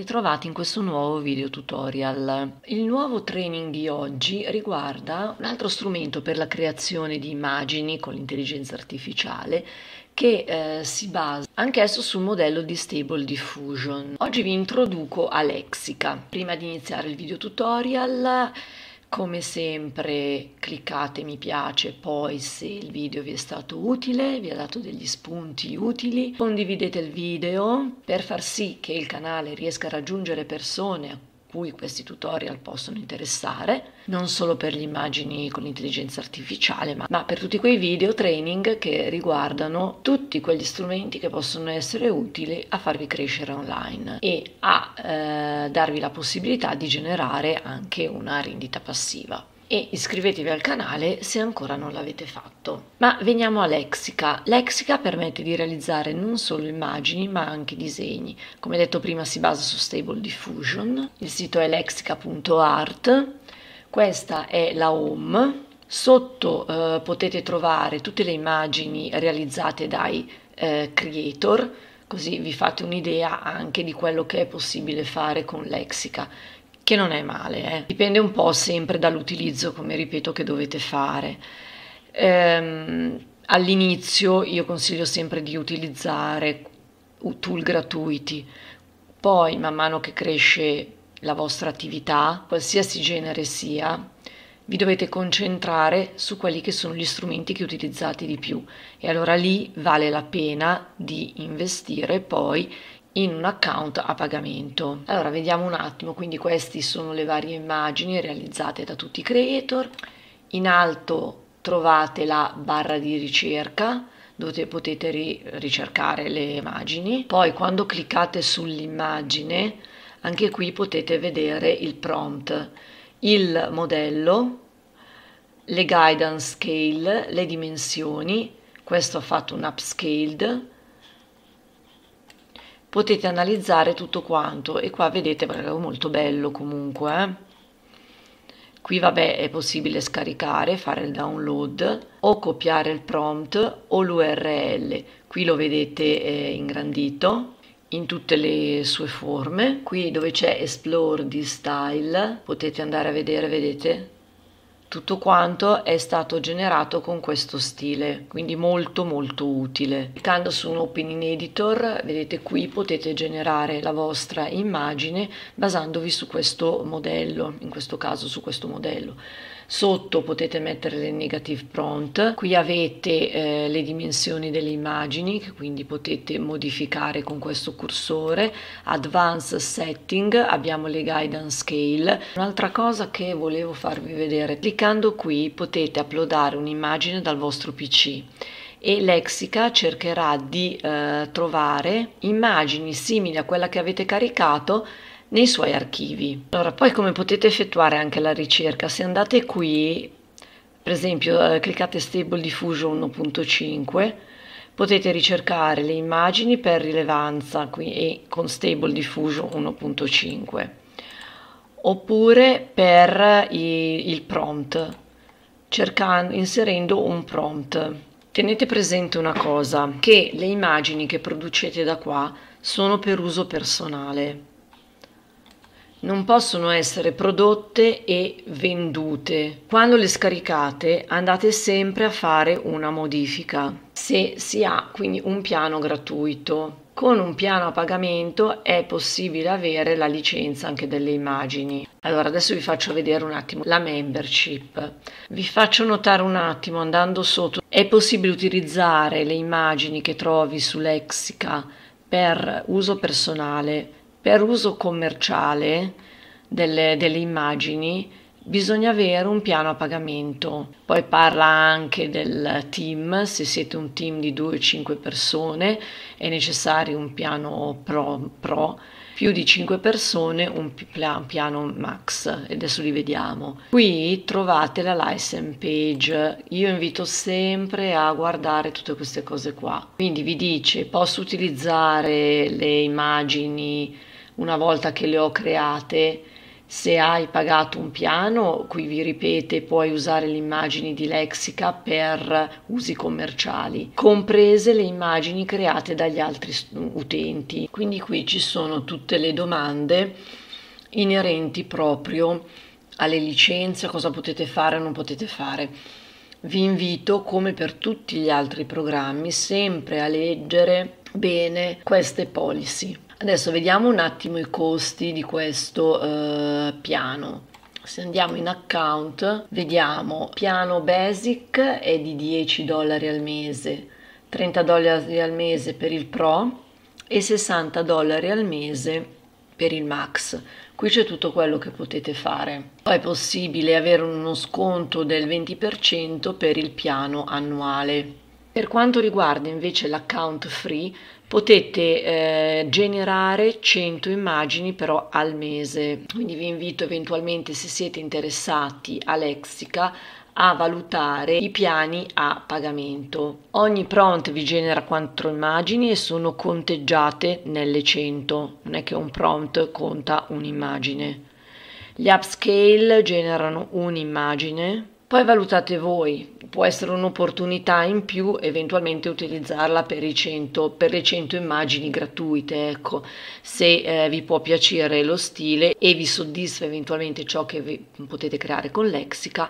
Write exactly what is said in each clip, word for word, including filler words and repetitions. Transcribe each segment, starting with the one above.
ritrovati in questo nuovo video tutorial. Il nuovo training di oggi riguarda un altro strumento per la creazione di immagini con l'intelligenza artificiale che eh, si basa anch'esso sul modello di Stable Diffusion. Oggi vi introduco Alexica. Prima di iniziare il video tutorial, come sempre cliccate mi piace, poi se il video vi è stato utile, vi ha dato degli spunti utili, condividete il video per far sì che il canale riesca a raggiungere persone a cui questi tutorial possono interessare, non solo per le immagini con l'intelligenza artificiale, ma, ma per tutti quei video training che riguardano tutti quegli strumenti che possono essere utili a farvi crescere online e a eh, darvi la possibilità di generare anche una rendita passiva. E iscrivetevi al canale se ancora non l'avete fatto. Ma veniamo a Lexica. Lexica permette di realizzare non solo immagini ma anche disegni. Come detto prima si basa su Stable Diffusion. Il sito è lexica punto art. Questa è la home. Sotto eh, potete trovare tutte le immagini realizzate dai eh, creator, così vi fate un'idea anche di quello che è possibile fare con Lexica. Che non è male, eh. Dipende un po' sempre dall'utilizzo, come ripeto, che dovete fare. Ehm, all'inizio io consiglio sempre di utilizzare tool gratuiti, poi man mano che cresce la vostra attività, qualsiasi genere sia, vi dovete concentrare su quelli che sono gli strumenti che utilizzate di più e allora lì vale la pena di investire poi in un account a pagamento. Allora vediamo un attimo, quindi queste sono le varie immagini realizzate da tutti i creator. In alto trovate la barra di ricerca dove potete ri ricercare le immagini, poi quando cliccate sull'immagine anche qui potete vedere il prompt, il modello, le guidance scale, le dimensioni. Questo ha fatto un upscaled. Potete analizzare tutto quanto e qua vedete perché è molto bello comunque, eh? Qui vabbè è possibile scaricare, fare il download o copiare il prompt o l'U R L. Qui lo vedete eh, ingrandito in tutte le sue forme. Qui dove c'è Explore the Style potete andare a vedere, vedete? Tutto quanto è stato generato con questo stile, quindi molto molto utile. Cliccando su un Open in Editor, vedete qui potete generare la vostra immagine basandovi su questo modello, in questo caso su questo modello. Sotto potete mettere le negative prompt, qui avete eh, le dimensioni delle immagini che quindi potete modificare con questo cursore. Advanced setting, abbiamo le guidance scale. Un'altra cosa che volevo farvi vedere, cliccando qui potete uploadare un'immagine dal vostro P C e Lexica cercherà di eh, trovare immagini simili a quella che avete caricato nei suoi archivi. Allora, poi come potete effettuare anche la ricerca, se andate qui, per esempio eh, cliccate Stable Diffusion uno punto cinque, potete ricercare le immagini per rilevanza qui e con Stable Diffusion uno punto cinque, oppure per i, il prompt, cercando, inserendo un prompt. Tenete presente una cosa, che le immagini che producete da qua sono per uso personale. Non possono essere prodotte e vendute. Quando le scaricate andate sempre a fare una modifica. Se si ha quindi un piano gratuito, con un piano a pagamento è possibile avere la licenza anche delle immagini. Allora adesso vi faccio vedere un attimo la membership. Vi faccio notare un attimo andando sotto. È possibile utilizzare le immagini che trovi su Lexica per uso personale. Per uso commerciale delle, delle immagini bisogna avere un piano a pagamento. Poi parla anche del team, se siete un team di due o cinque persone è necessario un piano pro, pro. Più di cinque persone un piano max, e adesso li vediamo. Qui trovate la license page, io invito sempre a guardare tutte queste cose qua. Quindi vi dice posso utilizzare le immagini una volta che le ho create Se hai pagato un piano, qui vi ripete, puoi usare le immagini di Lexica per usi commerciali, comprese le immagini create dagli altri utenti. Quindi qui ci sono tutte le domande inerenti proprio alle licenze, cosa potete fare o non potete fare. Vi invito, come per tutti gli altri programmi, sempre a leggere bene queste policy. Adesso vediamo un attimo i costi di questo eh, piano. Se andiamo in account, vediamo piano basic è di dieci dollari al mese, trenta dollari al mese per il Pro e sessanta dollari al mese per il Max. Qui c'è tutto quello che potete fare. Poi è possibile avere uno sconto del venti per cento per il piano annuale. Per quanto riguarda invece l'account free, potete eh, generare cento immagini però al mese. Quindi vi invito eventualmente, se siete interessati a Lexica, a valutare i piani a pagamento. Ogni prompt vi genera quattro immagini e sono conteggiate nelle cento, non è che un prompt conta un'immagine. Gli upscale generano un'immagine, poi valutate voi, può essere un'opportunità in più eventualmente utilizzarla per, i cento, per le cento immagini gratuite, ecco, se eh, vi può piacere lo stile e vi soddisfa eventualmente ciò che vi potete creare con Lexica.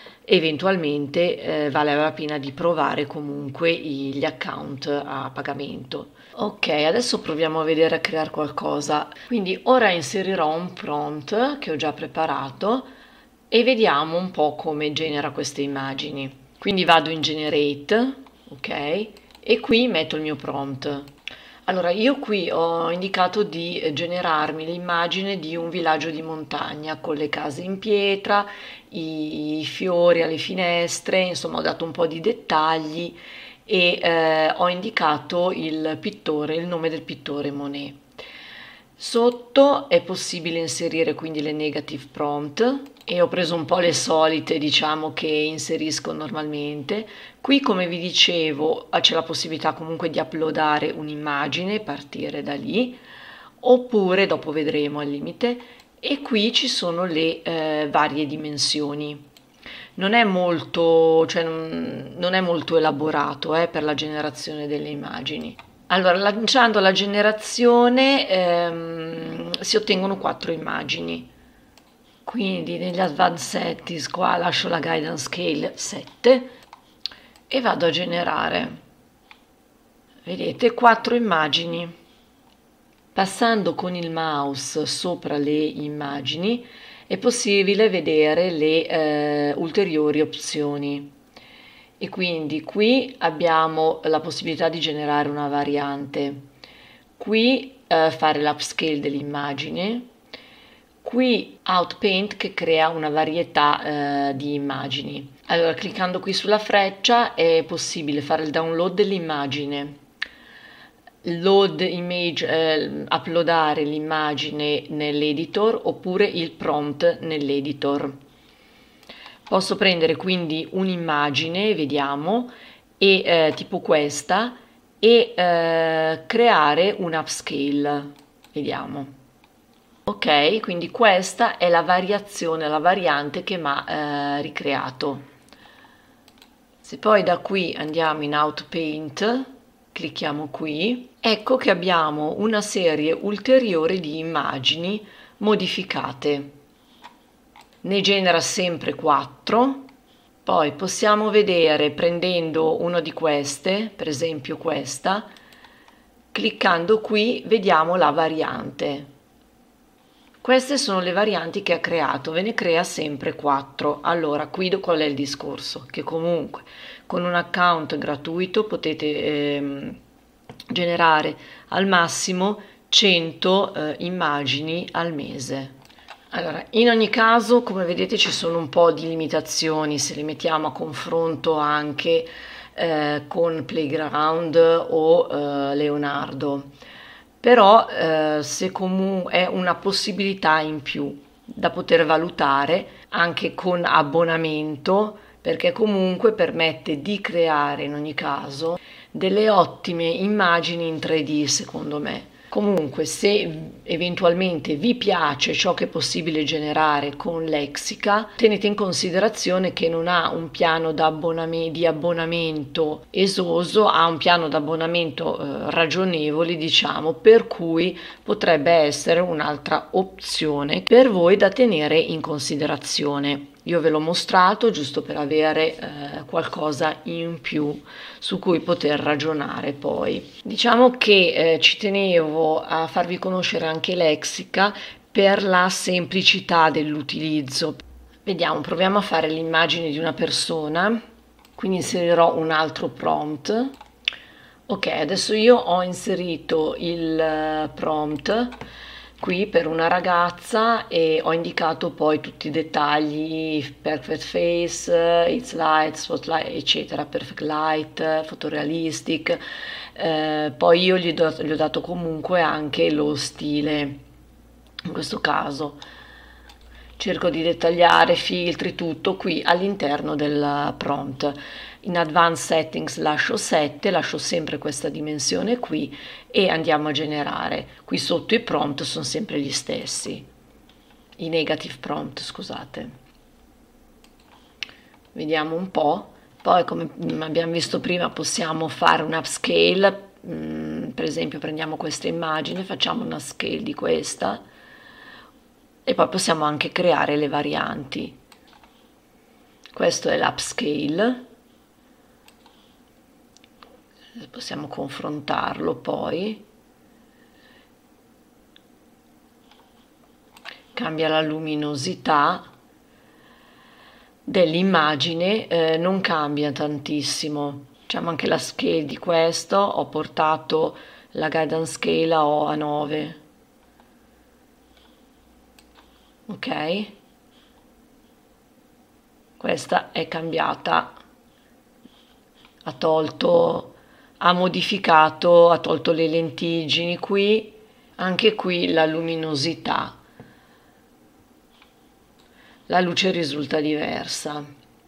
Eventualmente eh, vale la pena di provare comunque gli account a pagamento. Ok, adesso proviamo a vedere a creare qualcosa. Quindi ora inserirò un prompt che ho già preparato e vediamo un po' come genera queste immagini. Quindi vado in Generate, ok, e qui metto il mio prompt. Allora, io qui ho indicato di generarmi l'immagine di un villaggio di montagna con le case in pietra, i fiori alle finestre, insomma ho dato un po' di dettagli e eh, ho indicato il pittore, il nome del pittore Monet. Sotto è possibile inserire quindi le negative prompt e ho preso un po' le solite, diciamo, che inserisco normalmente. Qui, come vi dicevo, c'è la possibilità comunque di uploadare un'immagine e partire da lì, oppure dopo vedremo al limite, e qui ci sono le eh, varie dimensioni. Non è molto, cioè non, non è molto elaborato eh, per la generazione delle immagini. Allora, lanciando la generazione ehm, si ottengono quattro immagini. Quindi negli advanced settings qua lascio la guidance scale sette e vado a generare. Vedete, quattro immagini. Passando con il mouse sopra le immagini è possibile vedere le eh, ulteriori opzioni. E quindi qui abbiamo la possibilità di generare una variante, qui eh, fare l'upscale dell'immagine, qui Outpaint che crea una varietà eh, di immagini. Allora, cliccando qui sulla freccia è possibile fare il download dell'immagine, load image, eh, uploadare l'immagine nell'editor oppure il prompt nell'editor. Posso prendere quindi un'immagine, vediamo, e, eh, tipo questa, e eh, creare un upscale, vediamo. Ok, quindi questa è la variazione, la variante che mi ha eh, ricreato. Se poi da qui andiamo in Outpaint, clicchiamo qui, ecco che abbiamo una serie ulteriore di immagini modificate. Ne genera sempre quattro, poi possiamo vedere prendendo una di queste, per esempio questa, cliccando qui vediamo la variante. Queste sono le varianti che ha creato, ve ne crea sempre quattro. Allora, qui qual è il discorso? Che comunque con un account gratuito potete ehm, generare al massimo cento eh, immagini al mese. Allora, in ogni caso, come vedete, ci sono un po' di limitazioni se le mettiamo a confronto anche eh, con Playground o eh, Leonardo, però eh, se comunque è una possibilità in più da poter valutare anche con abbonamento, perché comunque permette di creare in ogni caso delle ottime immagini in tre D, secondo me. Comunque, se eventualmente vi piace ciò che è possibile generare con Lexica, tenete in considerazione che non ha un piano d'abbonamento, di abbonamento esoso, ha un piano d'abbonamento eh, ragionevole, diciamo, per cui potrebbe essere un'altra opzione per voi da tenere in considerazione. Io ve l'ho mostrato giusto per avere eh, qualcosa in più su cui poter ragionare poi. Diciamo che eh, ci tenevo a farvi conoscere anche Lexica per la semplicità dell'utilizzo. Vediamo, proviamo a fare l'immagine di una persona, quindi inserirò un altro prompt. Ok, adesso io ho inserito il prompt qui per una ragazza e ho indicato poi tutti i dettagli: perfect face, it's light, spotlight, eccetera, perfect light, fotorealistic. Eh, poi io gli, do, gli ho dato comunque anche lo stile. In questo caso cerco di dettagliare filtri, tutto qui all'interno del prompt. In Advanced Settings lascio sette, lascio sempre questa dimensione qui e andiamo a generare. Qui sotto i prompt sono sempre gli stessi, i negative prompt, scusate. Vediamo un po'. Poi, come abbiamo visto prima, possiamo fare un upscale. Mm, per esempio prendiamo questa immagine, facciamo una scale di questa e poi possiamo anche creare le varianti. Questo è l'upscale. Possiamo confrontarlo poi. Cambia la luminosità dell'immagine, eh, non cambia tantissimo. Facciamo anche la scale di questo, ho portato la guidance scale a nove. Ok, questa è cambiata, ha tolto, ha modificato, ha tolto le lentiggini qui, anche qui la luminosità, la luce risulta diversa.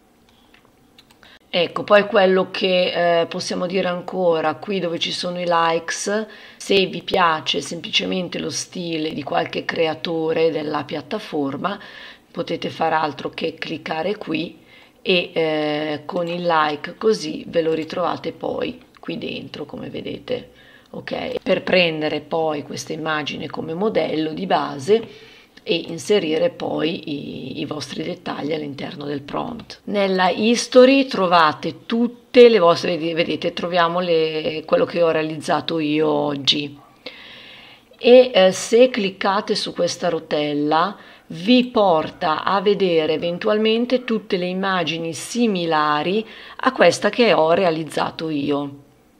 Ecco, poi quello che eh, possiamo dire ancora, qui dove ci sono i likes, se vi piace semplicemente lo stile di qualche creatore della piattaforma, potete fare altro che cliccare qui e eh, con il like così ve lo ritrovate poi qui dentro, come vedete. Ok, per prendere poi questa immagine come modello di base e inserire poi i, i vostri dettagli all'interno del prompt. Nella history trovate tutte le vostre, vedete, troviamo le, quello che ho realizzato io oggi e eh, se cliccate su questa rotella vi porta a vedere eventualmente tutte le immagini similari a questa che ho realizzato io.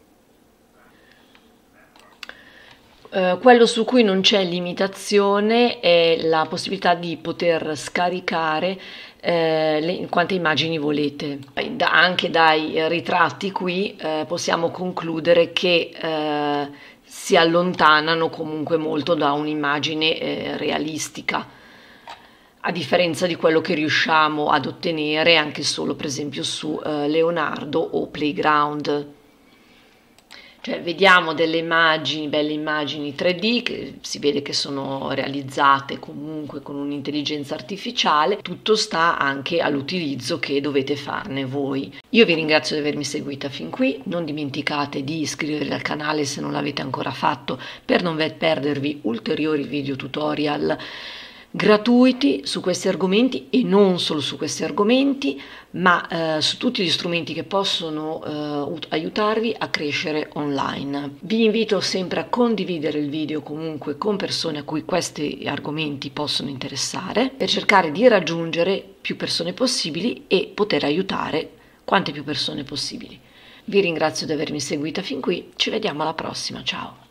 Uh, quello su cui non c'è limitazione è la possibilità di poter scaricare eh, le, quante immagini volete. Da, anche dai ritratti qui eh, possiamo concludere che eh, si allontanano comunque molto da un'immagine eh, realistica, a differenza di quello che riusciamo ad ottenere anche solo per esempio su eh, Leonardo o Playground. Cioè, vediamo delle immagini, belle immagini tre D, che si vede che sono realizzate comunque con un'intelligenza artificiale, tutto sta anche all'utilizzo che dovete farne voi. Io vi ringrazio di avermi seguita fin qui, non dimenticate di iscrivervi al canale se non l'avete ancora fatto per non perdervi ulteriori video tutorial gratuiti su questi argomenti e non solo su questi argomenti, ma eh, su tutti gli strumenti che possono eh, aiutarvi a crescere online. Vi invito sempre a condividere il video comunque con persone a cui questi argomenti possono interessare, per cercare di raggiungere più persone possibili e poter aiutare quante più persone possibili. Vi ringrazio di avermi seguita fin qui, ci vediamo alla prossima, ciao!